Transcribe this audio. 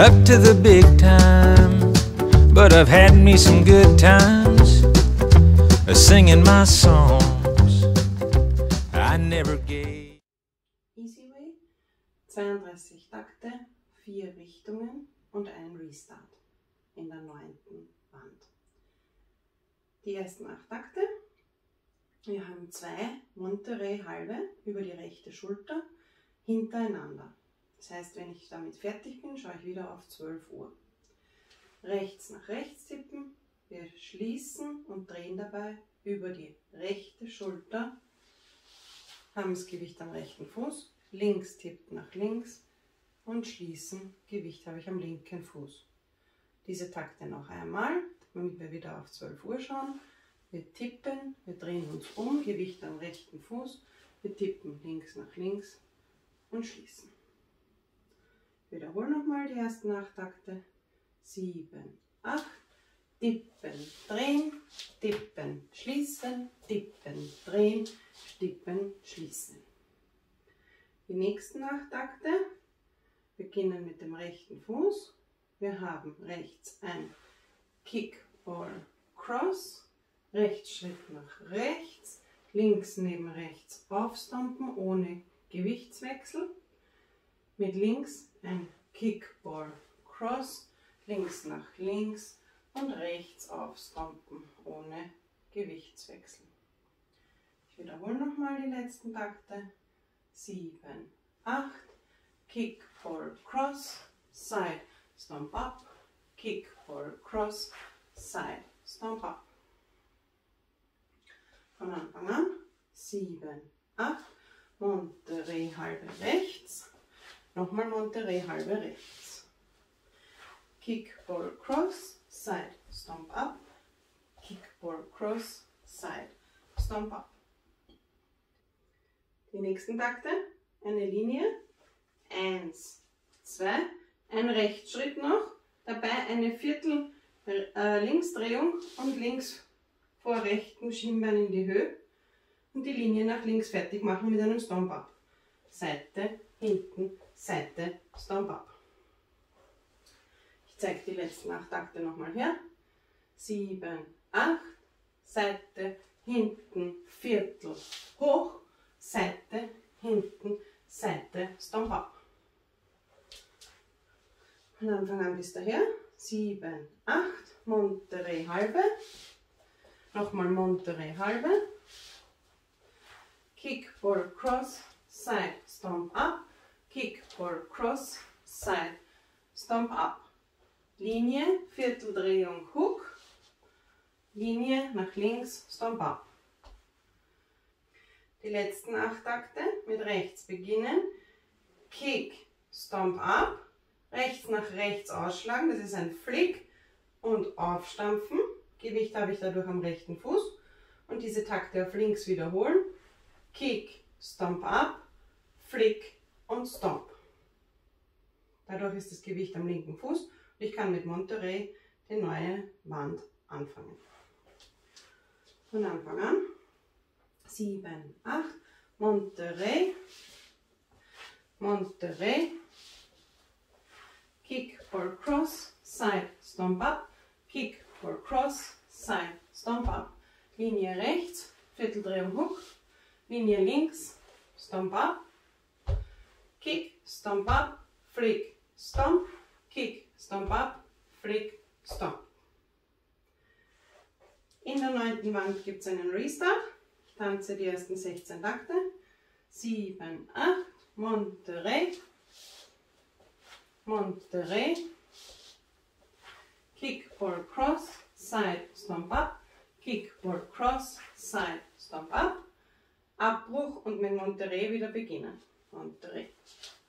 up to the big time, but I've had me some good times singing my songs I never gave. Easy Way, 32 Takte, 4 Richtungen und ein Restart in der 9. Wand. Die ersten 8 Takte. Wir haben 2 Monterey halbe über die rechte Schulter hintereinander. Das heißt, wenn ich damit fertig bin, schaue ich wieder auf 12 Uhr. Rechts nach rechts tippen, wir schließen und drehen dabei über die rechte Schulter, haben das Gewicht am rechten Fuß, links tippt nach links und schließen, Gewicht habe ich am linken Fuß. Diese Takte noch einmal, damit wir wieder auf 12 Uhr schauen. Wir tippen, wir drehen uns um, Gewicht am rechten Fuß, wir tippen links nach links und schließen. Wiederhole nochmal die ersten 8 Takte. 7, 8, tippen, drehen, tippen, schließen, tippen, drehen, tippen, schließen. Die nächsten 8 Takte beginnen mit dem rechten Fuß. Wir haben rechts ein Kick or Cross, Rechtsschritt nach rechts, links neben rechts aufstampen ohne Gewichtswechsel. Mit links ein Kick or Cross, links nach links und rechts aufstampen ohne Gewichtswechsel. Ich wiederhole nochmal die letzten Takte. 7, 8, Kick or Cross, Side, Stomp up, Kick or Cross, Side, Stomp up. Von Anfang an 7, 8, Monterey halbe rechts, nochmal Monterey halbe rechts. Kick or Cross, Side, Stomp up, Kick or Cross, Side, Stomp up. Die nächsten Takte, eine Linie, 1, 2, ein Rechtsschritt noch, dabei eine Viertel Linksdrehung und links vor rechtem Schienbein in die Höhe und die Linie nach links fertig machen mit einem Stomp up. Seite, hinten, Seite, Stomp up. Ich zeige die letzten 8 Takte nochmal her. 7, 8, Seite, hinten, Viertel, hoch, Seite, hinten, Seite, Stomp up. Von Anfang an bis daher. 7, 8, Monterey halbe, nochmal Monterey halbe, Kick or Cross, Side, Stomp up, Kick or Cross, Side, Stomp up. Linie, Vierteldrehung, Hook, Linie nach links, Stomp up. Die letzten 8 Takte mit rechts beginnen, Kick, Stomp up, rechts nach rechts ausschlagen, das ist ein Flick und aufstampfen, Gewicht habe ich dadurch am rechten Fuß und diese Takte auf links wiederholen, Kick, Stomp up, Flick und Stomp. Dadurch ist das Gewicht am linken Fuß und ich kann mit Monterey die neue Wand anfangen. Von Anfang an 7, 8, Monterey, Monterey, Kick or Cross, Side, Stomp up, Kick or Cross, Side, Stomp up. Linie rechts, Vierteldrehung Hook, Linie links, Stomp up, Kick, Stomp up, Flick, Stomp, Kick, Stomp up, Flick, Stomp. In der 9. Wand gibt es einen Restart. Ich tanze die ersten 16 Takte. 7, 8, Monterey, Monterey, Kick or Cross, Side, Stomp up, Kick or Cross, Side, Stomp up, Abbruch und mit Monterey wieder beginnen. Monterey.